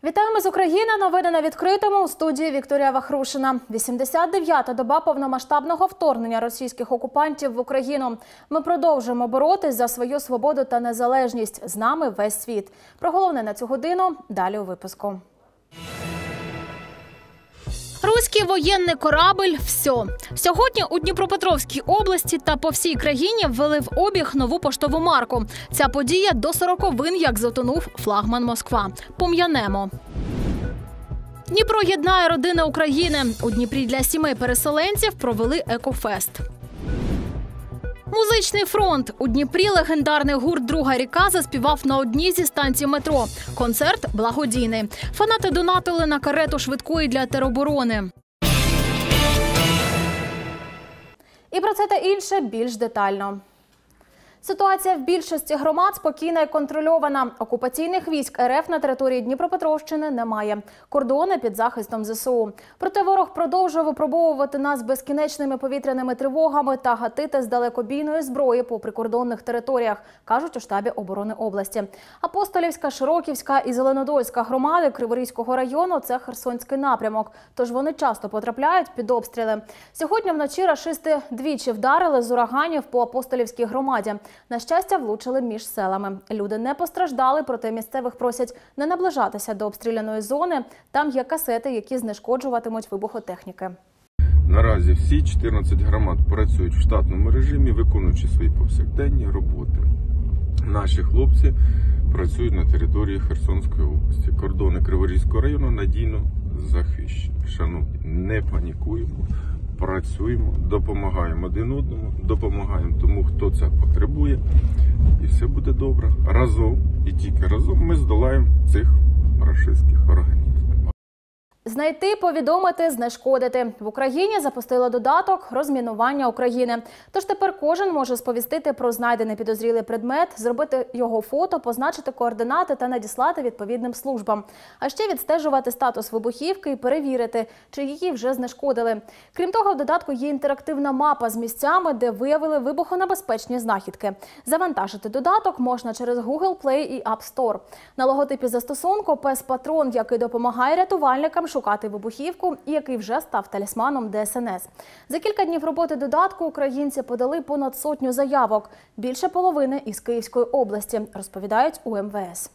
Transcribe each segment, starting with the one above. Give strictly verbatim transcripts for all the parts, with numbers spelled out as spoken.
Вітаємо з України. Новини на відкритому. У студії Вікторія Вахрушина. вісімдесят дев'ята доба повномасштабного вторгнення російських окупантів в Україну. Ми продовжуємо боротись за свою свободу та незалежність. З нами весь світ. Про головне на цю годину далі у випуску. Руський воєнний корабль «Все». Сьогодні у Дніпропетровській області та по всій країні ввели в обіг нову поштову марку. Ця подія до сороковин, як затонув флагман «Москва». Пом'янемо. Дніпро єднає родини України. У Дніпрі для сімей переселенців провели екофест. Музичний фронт. У Дніпрі легендарний гурт «Друга ріка» заспівав на одній зі станцій метро. Концерт благодійний. Фанати донатили на карету швидкої для тероборони. І про це та інше більш детально. Ситуація в більшості громад спокійна і контрольована. Окупаційних військ РФ на території Дніпропетровщини немає. Кордони під захистом ЗСУ. Проте ворог продовжує випробовувати нас безкінечними повітряними тривогами та гатити з далекобійної зброї по прикордонних територіях, кажуть у штабі оборони області. Апостолівська, Широківська і Зеленодольська громади Криворізького району – це Херсонський напрямок. Тож вони часто потрапляють під обстріли. Сьогодні вночі рашисти двічі вдарили з ураганів по Апостолівській громаді. На щастя, влучили між селами. Люди не постраждали, проте місцевих просять не наближатися до обстріляної зони. Там є касети, які знешкоджуватимуть вибухотехніки. Наразі всі чотирнадцять громад працюють в штатному режимі, виконуючи свої повсякденні роботи. Наші хлопці працюють на території Херсонської області. Кордони Криворізького району надійно захищені. Шановні, не панікуємо. Працюємо, допомагаємо один одному, допомагаємо тому, хто це потребує. І все буде добре. Разом, і тільки разом ми здолаємо цих рашистських організмів. Знайти, повідомити, знешкодити. В Україні запустили додаток «Розмінування України». Тож тепер кожен може сповістити про знайдений підозрілий предмет, зробити його фото, позначити координати та надіслати відповідним службам. А ще відстежувати статус вибухівки і перевірити, чи її вже знешкодили. Крім того, в додатку є інтерактивна мапа з місцями, де виявили вибухонебезпечні знахідки. Завантажити додаток можна через Google Play і App Store. На логотипі застосунку пес-патрон, який допомагає рятувальникам шукати вибухівку і який вже став талісманом Де Ес Ен Ес. За кілька днів роботи додатку українці подали понад сотню заявок. Більше половини із Київської області, розповідають у Ем Ве Ес.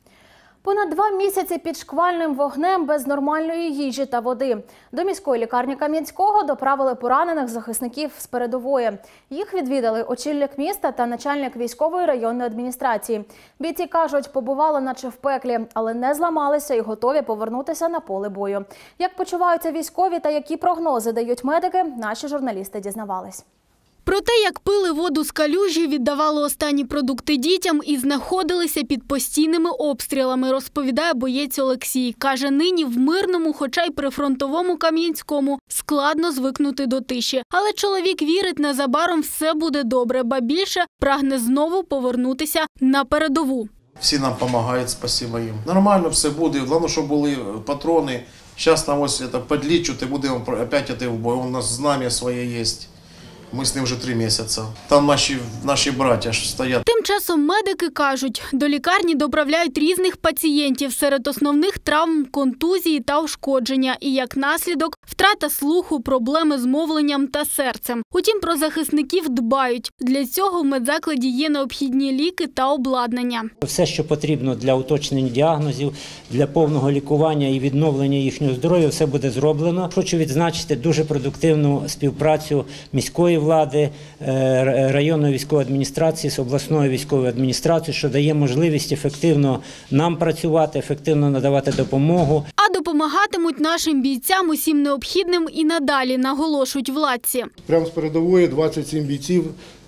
Понад два місяці під шквальним вогнем без нормальної їжі та води. До міської лікарні Кам'янського доправили поранених захисників з передової. Їх відвідали очільник міста та начальник військової районної адміністрації. Бійці кажуть, побували наче в пеклі, але не зламалися і готові повернутися на поле бою. Як почуваються військові та які прогнози дають медики, наші журналісти дізнавались. Про те, як пили воду з калюжі, віддавали останні продукти дітям і знаходилися під постійними обстрілами, розповідає боєць Олексій. Каже, нині в мирному, хоча й прифронтовому Кам'янському, складно звикнути до тиші. Але чоловік вірить, незабаром все буде добре, ба більше прагне знову повернутися на передову. Всі нам допомагають, спасибо їм. Нормально все буде, головне, щоб були патрони. Зараз нам ось підлічувати, будемо опять йти в бой, у нас знам'я своє є. Ми з ним вже три місяці. Там наші, наші браття ж стоять. Тим часом медики кажуть, до лікарні доправляють різних пацієнтів. Серед основних травм – контузії та ушкодження. І як наслідок – втрата слуху, проблеми з мовленням та серцем. Утім, про захисників дбають. Для цього в медзакладі є необхідні ліки та обладнання. Все, що потрібно для уточнення діагнозів, для повного лікування і відновлення їхнього здоров'я, все буде зроблено. Хочу відзначити дуже продуктивну співпрацю міської влади, районної військової адміністрації з обласною військовою адміністрацією, що дає можливість ефективно нам працювати, ефективно надавати допомогу. А допомагатимуть нашим бійцям усім необхідним і надалі, наголошують владці. Прямо з передової двадцять сім бійців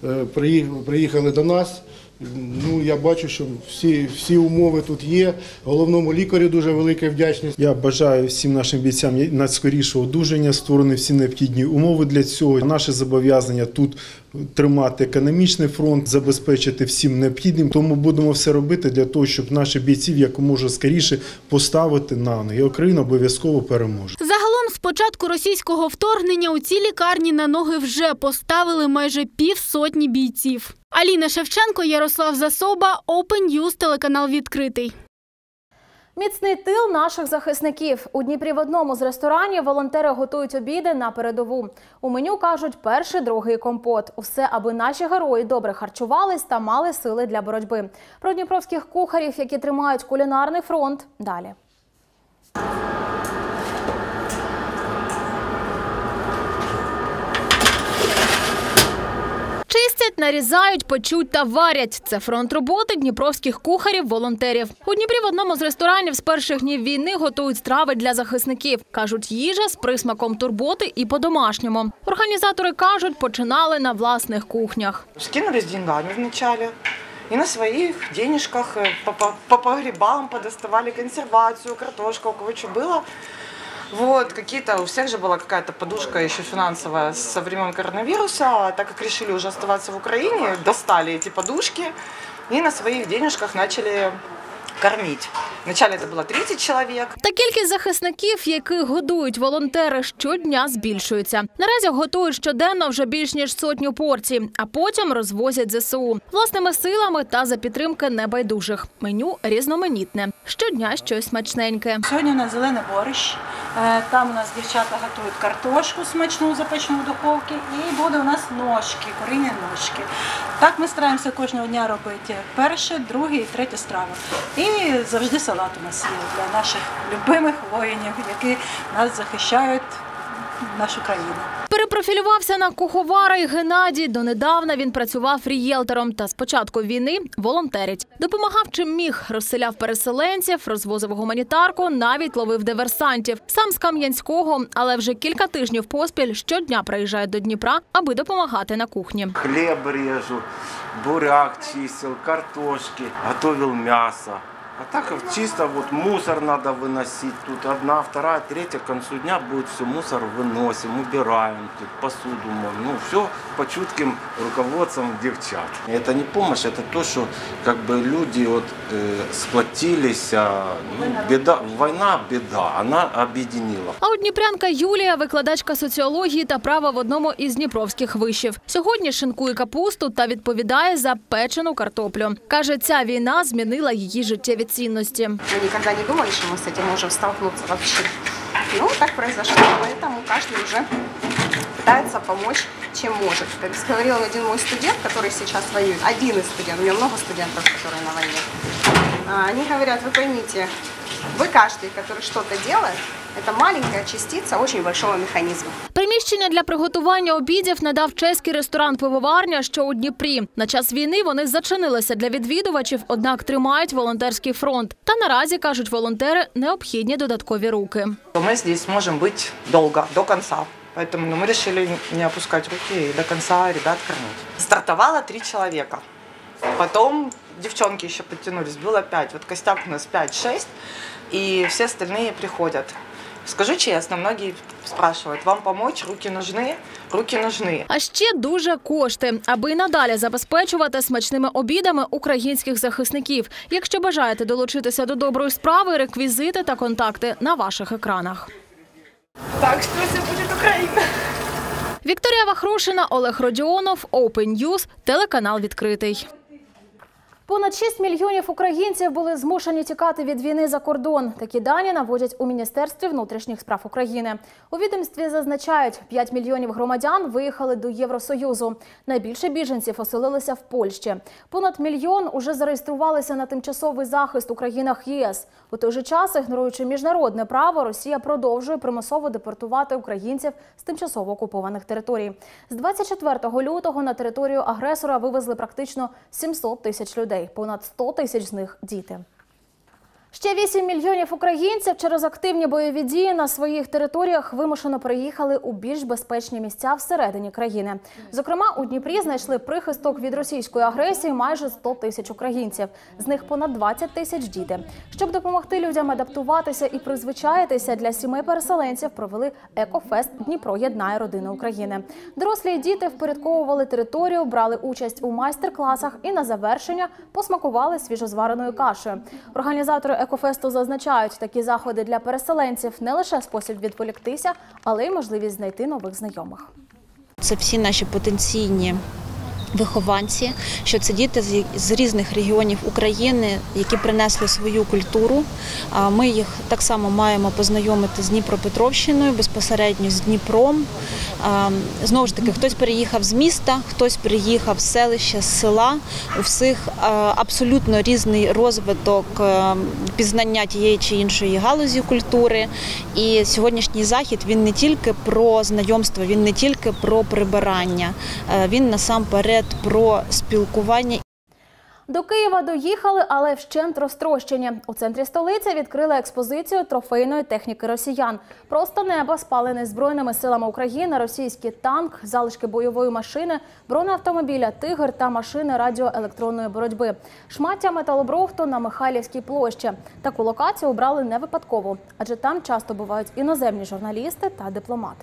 приїхали до нас. Ну, я бачу, що всі, всі умови тут є. Головному лікарю дуже велика вдячність. Я бажаю всім нашим бійцям найскорішого одужання, створені всі необхідні умови для цього. Наше зобов'язання тут тримати економічний фронт, забезпечити всім необхідним. Тому будемо все робити для того, щоб наших бійців якомога скоріше поставити на ноги. І Україна обов'язково переможе. Загалом з початку російського вторгнення у цій лікарні на ноги вже поставили майже півсотні бійців. Аліна Шевченко, Ярослав Засоба, Open News, телеканал «Відкритий». Міцний тил наших захисників. У Дніпрі в одному з ресторанів волонтери готують обіди на передову. У меню кажуть перший, другий компот. Усе, аби наші герої добре харчувались та мали сили для боротьби. Про дніпровських кухарів, які тримають кулінарний фронт, далі. Чистять, нарізають, печуть та варять. Це фронт роботи дніпровських кухарів-волонтерів. У Дніпрі в одному з ресторанів з перших днів війни готують страви для захисників. Кажуть, їжа з присмаком турботи і по-домашньому. Організатори кажуть, починали на власних кухнях. Скинулись деньгами вначале. И на своих денежках по, по, по погребам подоставали консервацию, картошку, у кого что было. Вот, какие-то, у всех же была какая-то подушка еще финансовая со времен коронавируса. А так как решили уже оставаться в Украине, достали эти подушки и на своих денежках начали кормить. Вначале це було тридцять чоловік. Та кількість захисників, яких годують волонтери, щодня збільшується. Наразі готують щоденно вже більш ніж сотню порцій, а потім розвозять зе се у. Власними силами та за підтримки небайдужих. Меню різноманітне. Щодня щось смачненьке. Сьогодні у нас зелений борщ. Там у нас дівчата готують картошку смачну, запечену в духовці. І буде у нас ножки, курині ножки. Так ми стараємося кожного дня робити перше, друге і третє страви. І завжди салат у нас є для наших любимих воїнів, які нас захищають, нашу країну. Перепрофілювався на куховара і Геннадій. Донедавна він працював рієлтором та з початку війни волонтерить. Допомагав чим міг, розселяв переселенців, розвозив гуманітарку, навіть ловив диверсантів. Сам з Кам'янського, але вже кілька тижнів поспіль щодня приїжджає до Дніпра, аби допомагати на кухні. Хліб режу, буряк чистив, картошки, готував м'ясо. А так чисто вот мусор надо выносить. Тут одна, вторая, третья, к концу дня будет все мусор выносим, убираем, тут посуду моем. Ну, все по чутким руководствам девчат. Это не помощь, это то, что как бы люди вот, э, сплотились. Ну, беда, война – беда, она объединила. А от дніпрянка Юлія – викладачка соціології та права в одному із дніпровських вишів. Сьогодні шинкує капусту та відповідає за печену картоплю. Каже, ця війна змінила її життєві цінності. Мы никогда не думали, что мы с этим можем столкнуться вообще. Ну, так произошло, поэтому каждый уже пытается помочь, чем может. Как говорил один мой студент, который сейчас воюет, один из студентов, у меня много студентов, которые на войне. Они говорят, вы поймите, вы каждый, который что-то делает, це маленька частиця дуже великого механізму. Приміщення для приготування обідів надав чеський ресторан-пивоварня, що у Дніпрі. На час війни вони зачинилися для відвідувачів, однак тримають волонтерський фронт. Та наразі, кажуть волонтери, необхідні додаткові руки. Ми тут можемо бути довго, до кінця. Поэтому мы решили не опускать руки и до конца ребят кормить. Стартовало три человека. Потом девчонки еще подтянулись, было пять. Вот костяк у нас пять-шесть, и все остальные приходят. Скажу чесно, многие спрашивают, вам помочь, руки нужны, руки нужны. А ще дуже кошти, аби і надалі забезпечувати смачними обідами українських захисників. Якщо бажаєте долучитися до доброї справи, реквізити та контакти на ваших екранах. Так що це буде Україна. Вікторія Вахрушина, Олег Родіонов, Open News, телеканал «Відкритий». Понад шість мільйонів українців були змушені тікати від війни за кордон. Такі дані наводять у Міністерстві внутрішніх справ України. У відомстві зазначають, п'ять мільйонів громадян виїхали до Євросоюзу. Найбільше біженців оселилися в Польщі. Понад мільйон уже зареєструвалися на тимчасовий захист у країнах ЄС. У той же час, ігноруючи міжнародне право, Росія продовжує примусово депортувати українців з тимчасово окупованих територій. З двадцять четвертого лютого на територію агресора вивезли практично сімсот тисяч людей. Понад сто тисяч з них – діти. Ще вісім мільйонів українців через активні бойові дії на своїх територіях вимушено переїхали у більш безпечні місця всередині країни. Зокрема, у Дніпрі знайшли прихисток від російської агресії майже сто тисяч українців. З них понад двадцять тисяч – діти. Щоб допомогти людям адаптуватися і призвичаїтися, для сімей переселенців провели екофест «Дніпро єднає родини України». Дорослі і діти впорядковували територію, брали участь у майстер-класах і на завершення посмакували свіжозвареною кашею. Організатори екофесту зазначають, такі заходи для переселенців не лише спосіб відволіктися, але й можливість знайти нових знайомих. Це всі наші потенційні вихованці, що це діти з різних регіонів України, які принесли свою культуру. Ми їх так само маємо познайомити з Дніпропетровщиною, безпосередньо з Дніпром. Знову ж таки, хтось переїхав з міста, хтось приїхав з селища, з села. У всіх абсолютно різний розвиток пізнання тієї чи іншої галузі культури. І сьогоднішній захід, він не тільки про знайомство, він не тільки про прибирання, він насамперед про спілкування. До Києва доїхали, але вщент розтрощені. У центрі столиці відкрили експозицію трофейної техніки росіян. Просто неба, спалений Збройними силами України, російський танк, залишки бойової машини, бронеавтомобіля «Тигр» та машини радіоелектронної боротьби. Шмаття металобрухту на Михайлівській площі. Таку локацію обрали не випадково, адже там часто бувають іноземні журналісти та дипломати.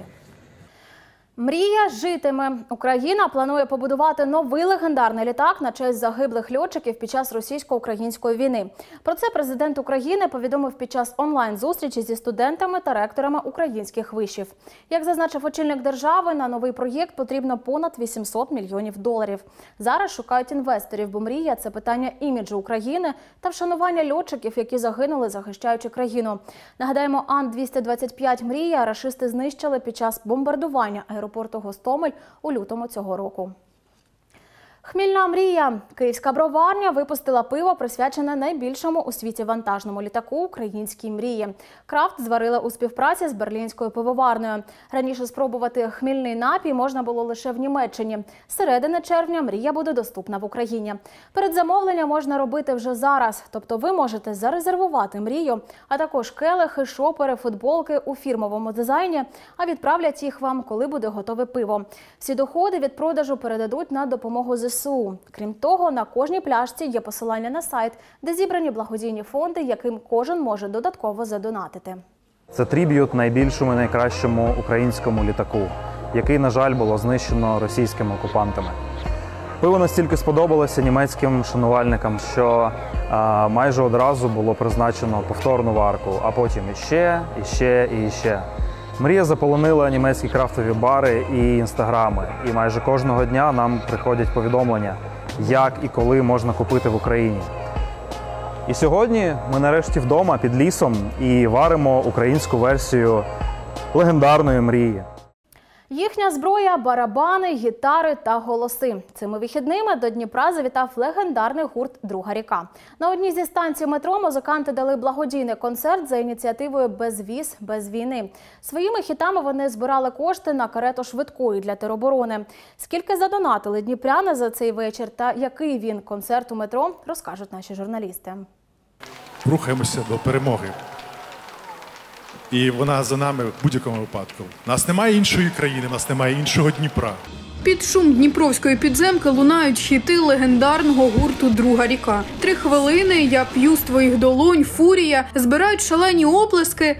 Мрія житиме. Україна планує побудувати новий легендарний літак на честь загиблих льотчиків під час російсько-української війни. Про це президент України повідомив під час онлайн-зустрічі зі студентами та ректорами українських вишів. Як зазначив очільник держави, на новий проєкт потрібно понад вісімсот мільйонів доларів. Зараз шукають інвесторів, бо мрія – це питання іміджу України та вшанування льотчиків, які загинули, захищаючи країну. Нагадаємо, Ан двісті двадцять п'ять «Мрія» рашисти знищили під час бомбардування аеропорту. аеропорту Гостомель у лютому цього року. Хмільна мрія. Київська броварня випустила пиво, присвячене найбільшому у світі вантажному літаку «Українській мрії». Крафт зварили у співпраці з берлінською пивоварнею. Раніше спробувати хмільний напій можна було лише в Німеччині. З середини червня мрія буде доступна в Україні. Передзамовлення можна робити вже зараз. Тобто ви можете зарезервувати мрію, а також келихи, шопери, футболки у фірмовому дизайні, а відправлять їх вам, коли буде готове пиво. Всі доходи від продажу передадуть на допомогу зе се у. Крім того, на кожній пляшці є посилання на сайт, де зібрані благодійні фонди, яким кожен може додатково задонатити. Це триб'ют найбільшому і найкращому українському літаку, який, на жаль, було знищено російськими окупантами. Пиво настільки сподобалося німецьким шанувальникам, що а, майже одразу було призначено повторну варку, а потім іще, іще і іще. Мрія заполонила німецькі крафтові бари і інстаграми. І майже кожного дня нам приходять повідомлення, як і коли можна купити в Україні. І сьогодні ми нарешті вдома під лісом і варимо українську версію легендарної мрії. Їхня зброя – барабани, гітари та голоси. Цими вихідними до Дніпра завітав легендарний гурт «Друга ріка». На одній зі станцій метро музиканти дали благодійний концерт за ініціативою «Без віз, без війни». Своїми хітами вони збирали кошти на карету швидкої для тероборони. Скільки задонатили дніпряни за цей вечір та який він концерт у метро, розкажуть наші журналісти. Рухаємося до перемоги. І вона за нами в будь-якому випадку. У нас немає іншої країни, у нас немає іншого Дніпра. Під шум дніпровської підземки лунають хіти легендарного гурту «Друга ріка». Три хвилини, «Я п'ю з твоїх долонь», «Фурія» збирають шалені оплески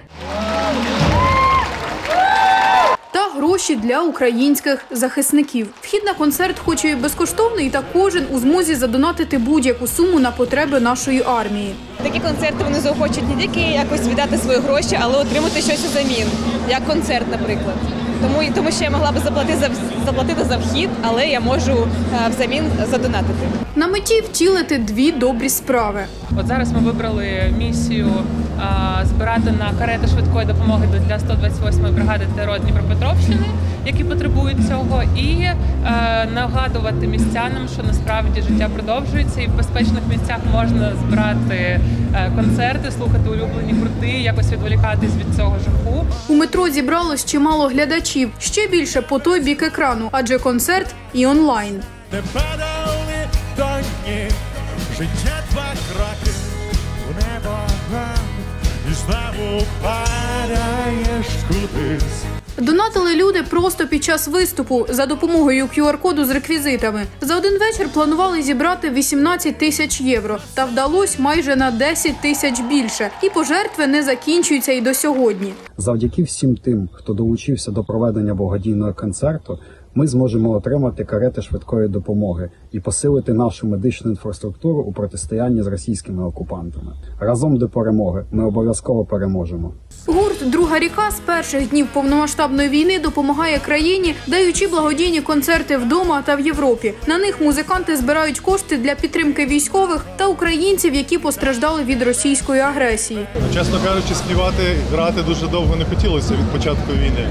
та гроші для українських захисників. Вхід на концерт хоч і безкоштовний, та кожен у змозі задонатити будь-яку суму на потреби нашої армії. Такі концерти вони заохочують не тільки якось віддати свої гроші, але отримати щось взамін, як концерт, наприклад. Тому, тому що я могла б заплатити за, заплатити за вхід, але я можу взамін задонатити. На меті втілити дві добрі справи. От зараз ми вибрали місію а, збирати на карети швидкої допомоги для сто двадцять восьмої бригади ТРО Дніпропетровщини, які потребують цього, і а, нагадувати містянам, що насправді життя продовжується і в безпечних місцях можна збирати а, концерти, слухати улюблені гурти, якось відволікатись від цього жаху. У метро зібралось чимало глядачів, ще більше по той бік екрану, адже концерт і онлайн. Не падали доні, життя два кроки у небо, і знову падаєш кудись. Донатили люди просто під час виступу за допомогою кю ар-коду з реквізитами. За один вечір планували зібрати вісімнадцять тисяч євро, та вдалося майже на десять тисяч більше. І пожертви не закінчуються і до сьогодні. Завдяки всім тим, хто долучився до проведення благодійного концерту, ми зможемо отримати карети швидкої допомоги і посилити нашу медичну інфраструктуру у протистоянні з російськими окупантами. Разом до перемоги ми обов'язково переможемо. Гурт «Друга ріка» з перших днів повномасштабної війни допомагає країні, даючи благодійні концерти вдома та в Європі. На них музиканти збирають кошти для підтримки військових та українців, які постраждали від російської агресії. Чесно кажучи, співати, грати дуже довго не хотілося від початку війни.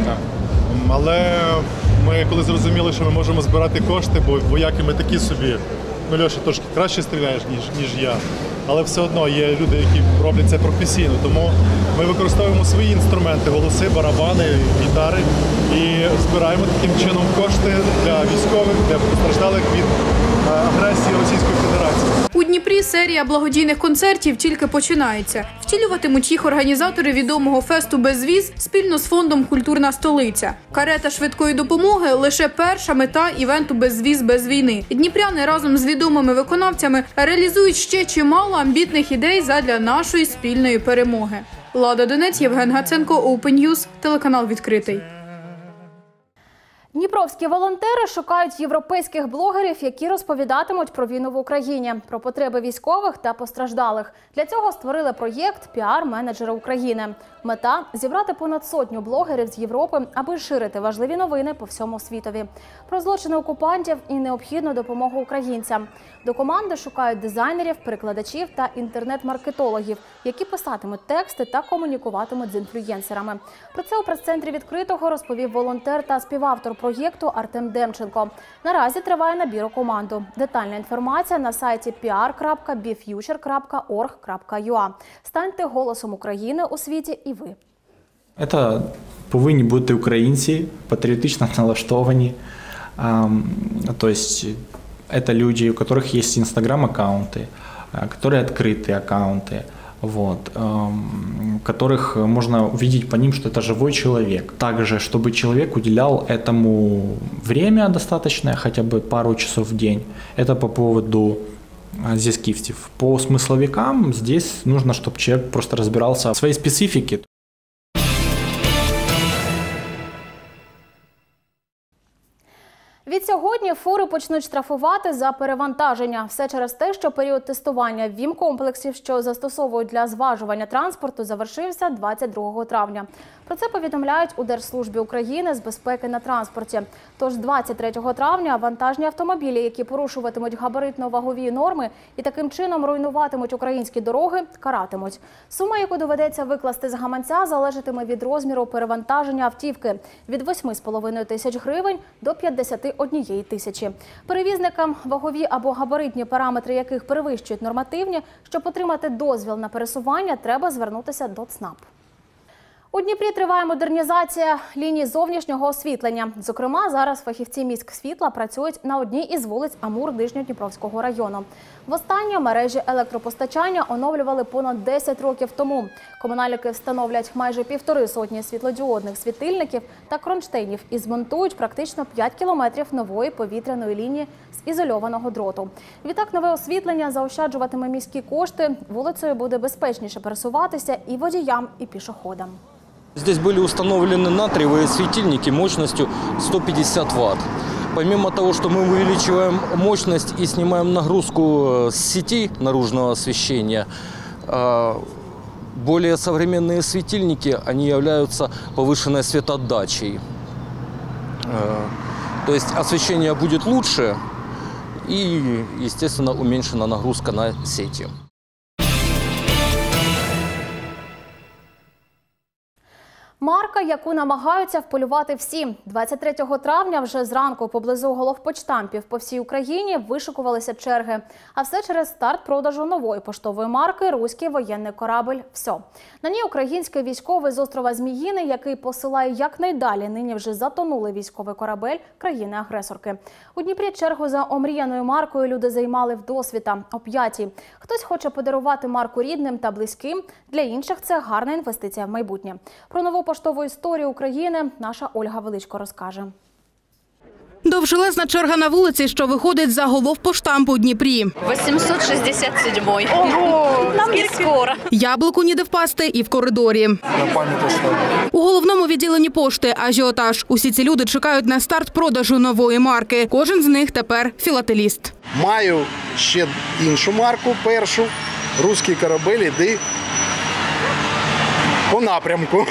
Але ми коли зрозуміли, що ми можемо збирати кошти, бо вояки ми такі собі, ну Льоша трошки краще стріляєш, ніж, ніж я, але все одно є люди, які роблять це професійно, тому ми використовуємо свої інструменти, голоси, барабани, гітари і збираємо таким чином кошти для військових, для постраждалих від агресії Російської Федерації. У Дніпрі серія благодійних концертів тільки починається. Втілюватимуть їх організатори відомого фесту «Безвіз» спільно з фондом «Культурна столиця». Карета швидкої допомоги – лише перша мета івенту «Безвіз без війни». Дніпряни разом з відомими виконавцями реалізують ще чимало амбітних ідей задля нашої спільної перемоги. Лада Донець, Євген Гаценко, Open News, телеканал «Відкритий». Дніпровські волонтери шукають європейських блогерів, які розповідатимуть про війну в Україні, про потреби військових та постраждалих. Для цього створили проєкт «Піар-менеджери України». Мета – зібрати понад сотню блогерів з Європи, аби ширити важливі новини по всьому світові. Про злочини окупантів і необхідну допомогу українцям. До команди шукають дизайнерів, перекладачів та інтернет-маркетологів, які писатимуть тексти та комунікуватимуть з інфлюєнсерами. Про це у прес-центрі «Відкритого» розповів волонтер та співавтор проєкту Артем Демченко. Наразі триває набір у команду. Детальна інформація на сайті пі ар крапка бі ф'ючер крапка орг крапка ю а. Станьте голосом України у світі і ви. Це повинні бути українці, патріотично налаштовані. Тобто, це люди, у яких є інстаграм-аккаунти, які відкриті аккаунти. Вот, э, которых можно увидеть по ним, что это живой человек. Также, чтобы человек уделял этому время достаточное, хотя бы пару часов в день. Это по поводу э, здесь гифтов. По смысловикам здесь нужно, чтобы человек просто разбирался в своей специфике. Від сьогодні фури почнуть штрафувати за перевантаження. Все через те, що період тестування ВІМ-комплексів, що застосовують для зважування транспорту, завершився двадцять другого травня. Про це повідомляють у Держслужбі України з безпеки на транспорті. Тож двадцять третього травня вантажні автомобілі, які порушуватимуть габаритно-вагові норми і таким чином руйнуватимуть українські дороги, каратимуть. Сума, яку доведеться викласти з гаманця, залежатиме від розміру перевантаження автівки – від восьми з половиною тисяч гривень до п'ятдесяти однієї тисячі. Перевізникам, вагові або габаритні параметри яких перевищують нормативні, щоб отримати дозвіл на пересування, треба звернутися до ЦНАП. У Дніпрі триває модернізація ліній зовнішнього освітлення. Зокрема, зараз фахівці міськсвітла працюють на одній із вулиць Амур-Нижньодніпровського району. Востаннє мережі електропостачання оновлювали понад десять років тому. Комунальники встановлять майже півтори сотні світлодіодних світильників та кронштейнів і змонтують практично п'ять кілометрів нової повітряної лінії з ізольованого дроту. Відтак нове освітлення заощаджуватиме міські кошти, вулицею буде безпечніше пересуватися і водіям, і пішоходам. Здесь были установлены натриевые светильники мощностью сто пятьдесят ватт. Помимо того, что мы увеличиваем мощность и снимаем нагрузку с сетей наружного освещения, более современные светильники, они являются повышенной светоотдачей. То есть освещение будет лучше и, естественно, уменьшена нагрузка на сети. Марка, яку намагаються вполювати всі. двадцять третього травня вже зранку поблизу головпочтампів по всій Україні вишикувалися черги. А все через старт продажу нової поштової марки «Руський воєнний корабль ВСьо». На ній український військовий з острова Зміїний, який посилає якнайдалі нині вже затонулий військовий корабель країни-агресорки. У Дніпрі чергу за омріяною маркою люди займали вдосвіта, оп'яті. Хтось хоче подарувати марку рідним та близьким, для інших це гарна інвестиція в майбутнє. Про нову поштову історію України наша Ольга Величко розкаже. Довжелезна черга на вулиці, що виходить за головпоштампу у Дніпрі. вісімсот шістдесят сьомий. Ого! Нам не скоро. Яблуку ніде впасти і в коридорі. У головному відділенні пошти ажіотаж. Усі ці люди чекають на старт продажу нової марки. Кожен з них тепер філателіст. Маю ще іншу марку, першу. Руський корабель, іди по напрямку.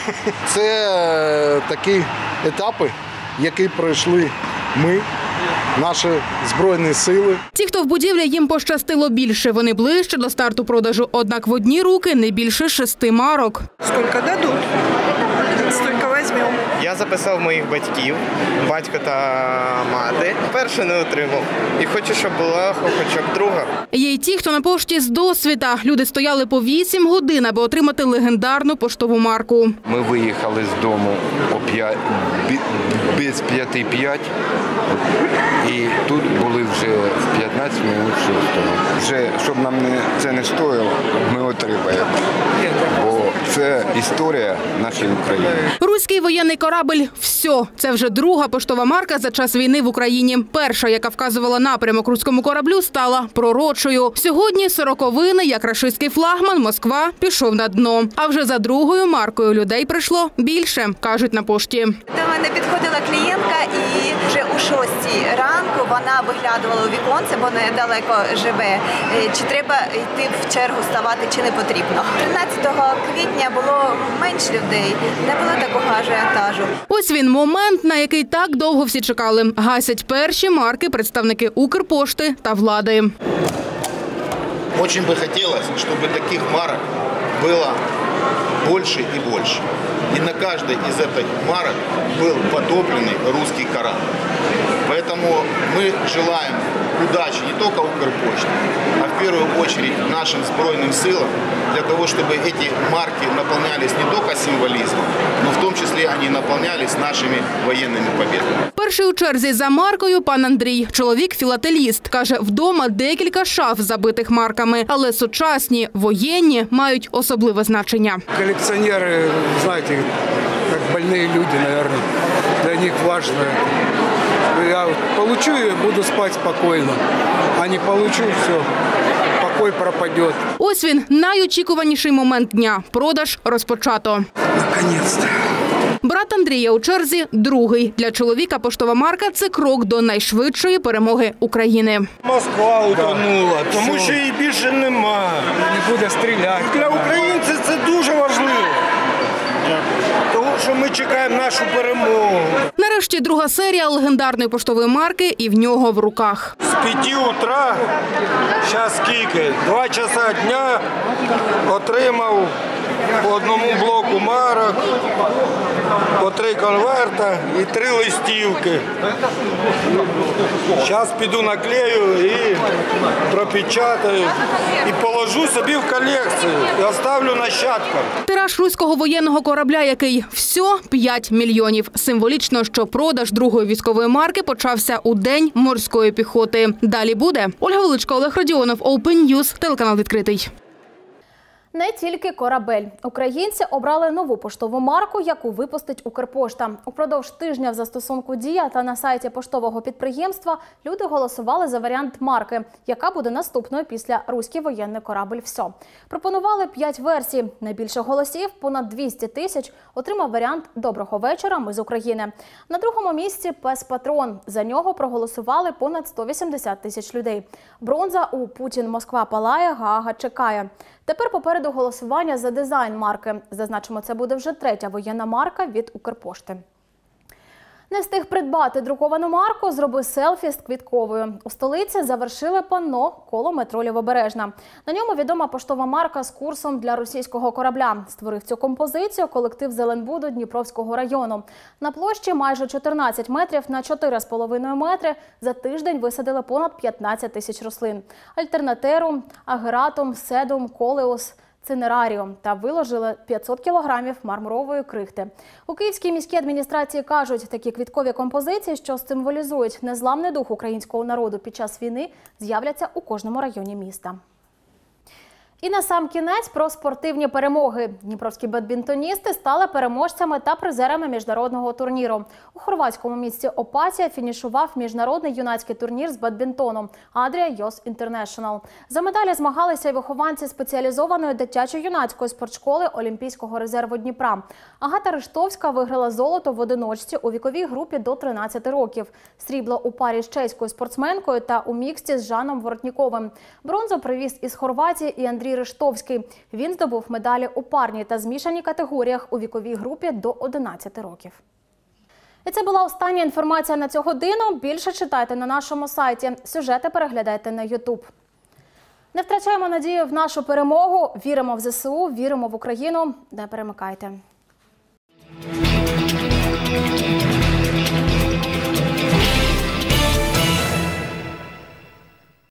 Це такі етапи, які пройшли ми, наші Збройні сили. Ті, хто в будівлі, їм пощастило більше. Вони ближче до старту продажу. Однак в одні руки не більше шести марок. Скільки дадуть? Стільки візьмемо. Я записав моїх батьків, батька та мати. Перше не отримав. І хочу, щоб була хоча б друга. Є й ті, хто на пошті з досвіта. Люди стояли по вісім годин, аби отримати легендарну поштову марку. Ми виїхали з дому о п'ять, без п'яти п'ять. І тут були вже в п'ятнадцять минут шостого. Вже, щоб нам не, це не стоїло, ми отримаємо. Бо це історія нашої України. Руський воєнний корабль «Все». Це вже друга поштова марка за час війни в Україні. Перша, яка вказувала напрямок руському кораблю, стала пророчою. Сьогодні сороковини, як рашистський флагман «Москва» пішов на дно. А вже за другою маркою людей прийшло більше, кажуть на пошті. До мене підходила клієнтка і вже у шостій ранку вона виглядувала у віконце, бо недалеко живе. Чи треба йти в чергу ставати, чи не потрібно. тринадцятого квітня було менш людей, не було такого ажіотажу. Ось він момент, на який так довго всі чекали. Гасять перші марки представники Укрпошти та влади. Дуже би хотілося, щоб таких марок було більше і більше. И на каждой из этих марок был потопленный русский корабль. Поэтому мы желаем удачи не только Укрпочте, а в первую очередь нашим Збройным силам, для того, чтобы эти марки наполнялись не только символизмом, но в том числе они наполнялись нашими военными победами. Перший у черзі за маркою пан Андрій. Чоловік філателіст. Каже, вдома декілька шаф забитих марками. Але сучасні, воєнні мають особливе значення. Колекціонери, знаєте, як больні люди, мабуть. Для них важливо. Я получу и буду спать спокойно. А не получу, все, покой пропадет. Ось він, найочікуваніший момент дня. Продаж розпочато. Наконець-то. Брат Андрія у черзі другий. Для чоловіка поштова марка – це крок до найшвидшої перемоги України. Москва утонула, тому що її більше нема. Не буде стріляти. Для українців це дуже важливо. Тому що ми чекаємо нашу перемогу. Нарешті друга серія легендарної поштової марки і в нього в руках. З п'яти утра, зараз скільки, два часа дня отримав по одному блоку марок, по три конверта і три листівки. Зараз піду наклею і пропечатаю, і положу собі в колекцію, і оставлю нащадкам. Тираж руського воєнного корабля, який всьо п'ять мільйонів. Символічно, що продаж другої військової марки почався у День морської піхоти. Далі буде. Ольга Величко, Олег Родіонов, Open News, телеканал «Відкритий». Не тільки корабель. Українці обрали нову поштову марку, яку випустить Укрпошта. Упродовж тижня в застосунку «Дія» та на сайті поштового підприємства люди голосували за варіант марки, яка буде наступною після «Руський воєнний корабль «Все». Пропонували п'ять версій. Найбільше голосів, понад двісті тисяч, отримав варіант «Доброго вечора, ми з України». На другому місці «Пес-патрон». За нього проголосували понад сто вісімдесят тисяч людей. Бронза у «Путін, Москва палає, Гаага чекає». Тепер попереду голосування за дизайн марки. Зазначимо, це буде вже третя воєнна марка від Укрпошти. Не встиг придбати друковану марку, зроби селфі з квітковою. У столиці завершили панно коло метро Лівобережна. На ньому відома поштова марка з курсом для російського корабля. Створив цю композицію колектив Зеленбуду Дніпровського району. На площі майже чотирнадцять метрів на чотири з половиною метри за тиждень висадили понад п'ятнадцять тисяч рослин. Альтернатерум, агератум, седум, колеус, цинераріум та виложили п'ятсот кілограмів мармурової крихти. У Київській міській адміністрації кажуть, такі квіткові композиції, що символізують незламний дух українського народу під час війни, з'являться у кожному районі міста. І на сам кінець про спортивні перемоги. Дніпровські бадмінтоністи стали переможцями та призерами міжнародного турніру. У хорватському місті Опатія фінішував міжнародний юнацький турнір з бадмінтону «Адрія Йос Інтернешнл». За медалі змагалися й вихованці спеціалізованої дитячо-юнацької спортшколи Олімпійського резерву Дніпра. Агата Риштовська виграла золото в одиночці у віковій групі до тринадцяти років. Срібло у парі з чеською спортсменкою та у міксті з Жаном Воротніковим. Бронзу привіз із Хорватії і Андрій Риштовський. Він здобув медалі у парній та змішаній категоріях у віковій групі до одинадцяти років. І це була остання інформація на цю годину. Більше читайте на нашому сайті. Сюжети переглядайте на ютуб. Не втрачаємо надію в нашу перемогу. Віримо в зе се у, віримо в Україну. Не перемикайте.